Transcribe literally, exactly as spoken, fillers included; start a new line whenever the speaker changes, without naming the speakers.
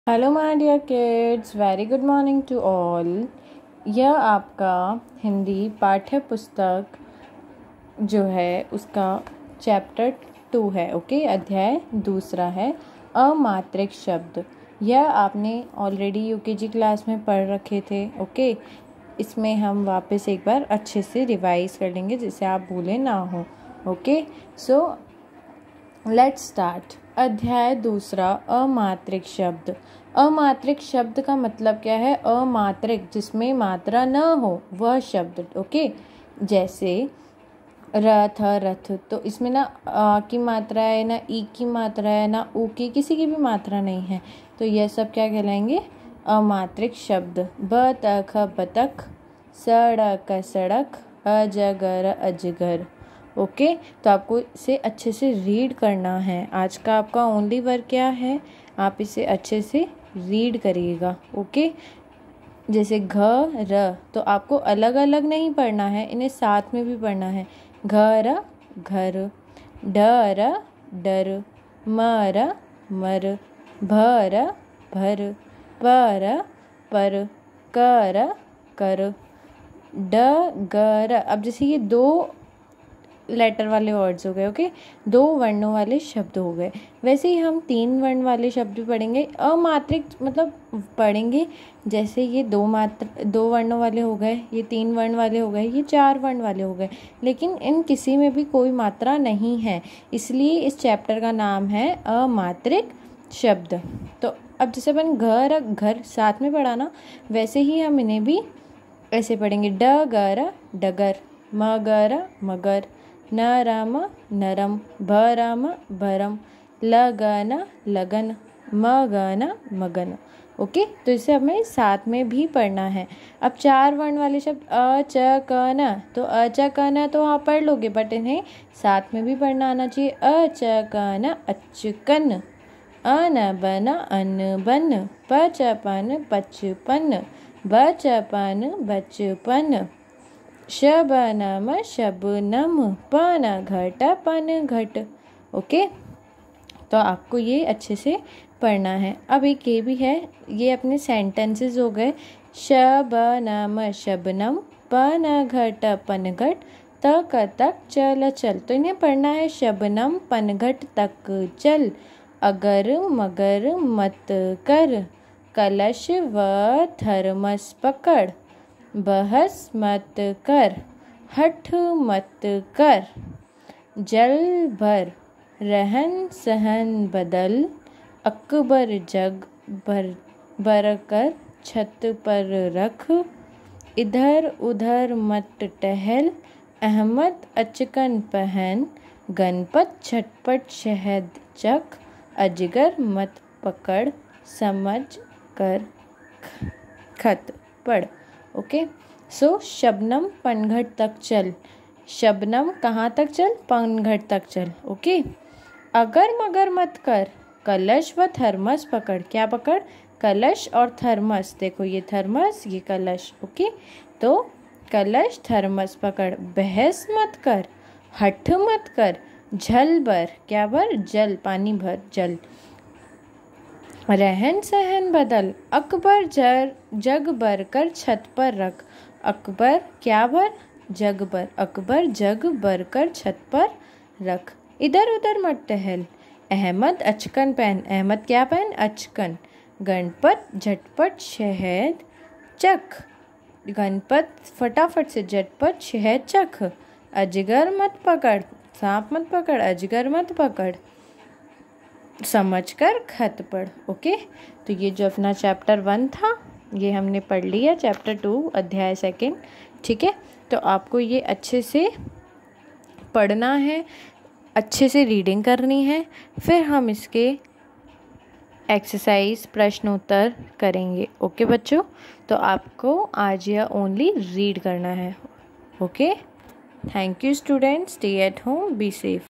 Hello my dear kids, very good morning to all. यह आपका हिंदी पाठ्य पुस्तक जो है उसका चैप्टर टू है। ओके, अध्याय दूसरा है अमात्रिक शब्द। यह आपने ऑलरेडी यूकेजी क्लास में पढ़ रखे थे। ओके, इसमें हम वापस एक बार अच्छे से रिवाइज कर लेंगे जिससे आप भूले ना हो। Okay, so let's start. अध्याय दूसरा अमात्रिक शब्द। अमात्रिक शब्द का मतलब क्या है? अमात्रिक, जिसमें मात्रा न हो वह शब्द। ओके, जैसे रथ रथ, तो इसमें ना आ की मात्रा है, ना ई की मात्रा है, ना ऊ की, किसी की भी मात्रा नहीं है, तो यह सब क्या कहलाएंगे? अमात्रिक शब्द। बतख बतख, सड़क सड़क, अजगर अजगर। ओके okay, तो आपको इसे अच्छे से रीड करना है। आज का आपका ओनली वर्क क्या है? आप इसे अच्छे से रीड करिएगा। Okay okay? जैसे घ र, तो आपको अलग अलग नहीं पढ़ना है, इन्हें साथ में भी पढ़ना है। घर घर, डर डर, मर मर, भर भर, पर पर, कर कर, डगर। अब जैसे ये दो लेटर वाले वर्ड्स हो गए। ओके, दो वर्णों वाले शब्द हो गए। वैसे ही हम तीन वर्ण वाले शब्द भी पढ़ेंगे। अमात्रिक मतलब पढ़ेंगे, जैसे ये दो मात्र दो वर्णों वाले हो गए, ये तीन वर्ण वाले हो गए, ये चार वर्ण वाले हो गए, लेकिन इन किसी में भी कोई मात्रा नहीं है, इसलिए इस चैप्टर का नाम है अमात्रिक शब्द। तो अब जैसे अपन घर घर साथ में पढ़ा ना, वैसे ही हम इन्हें भी ऐसे पढ़ेंगे। डगर डगर, मगर मगर, नरम नरम, भरम भरम, लगन लगन, मगन मगन। ओके, तो इसे हमें साथ में भी पढ़ना है। अब चार वर्ण वाले शब्द अ च क न, तो अ च क न तो आप पढ़ लोगे, बट इन्हें साथ में भी पढ़ना आना चाहिए। अ च क न अचकन, अन बन अन बन, पचपन पचपन, बचपन बचपन, शबनम शबनम, पन घट पन घट। ओके, तो आपको ये अच्छे से पढ़ना है। अब एक ये भी है, ये अपने सेंटेंसेस हो गए। शबनम शबनम, पन घट पन घट, तक तक चल चल, तो इन्हें पढ़ना है। शबनम पन घट तक चल, अगर मगर मत कर, कलश व थर्मस पकड़, बहस मत कर, हठ मत कर, जल भर, रहन सहन बदल, अकबर जग भर भर कर छत पर रख, इधर उधर मत टहल, अहमद अचकन पहन, गणपत झटपट शहद चख, अजगर मत पकड़, समझ कर खत पढ़। ओके, सो शबनम पनघट तक चल। शबनम कहाँ तक चल? पनघट तक चल। ओके, अगर मगर मत कर, कलश व थर्मस पकड़। क्या पकड़? कलश और थर्मस। देखो, ये थर्मस, ये कलश। ओके, तो कलश थर्मस पकड़, बहस मत कर, हठ मत कर, झल भर। क्या भर? जल, पानी भर, जल, रहन सहन बदल, अकबर जर जग भर कर छत पर रख। अकबर क्या भर? जग भर, अकबर जग भर कर छत पर रख, इधर उधर मत टहल, अहमद अचकन पहन। अहमद क्या पहन? अचकन, गणपत झटपट शहद चख, गणपत फटाफट से झटपट शहद चख, अजगर मत पकड़, सांप मत पकड़, अजगर मत पकड़, समझकर खत पढ़। ओके, तो ये जो अपना चैप्टर वन था ये हमने पढ़ लिया। चैप्टर टू अध्याय सेकंड। ठीक है, तो आपको ये अच्छे से पढ़ना है, अच्छे से रीडिंग करनी है, फिर हम इसके एक्सरसाइज प्रश्न उत्तर करेंगे। ओके बच्चों, तो आपको आज यह ओनली रीड करना है। Okay, thank you students, stay at home, be safe.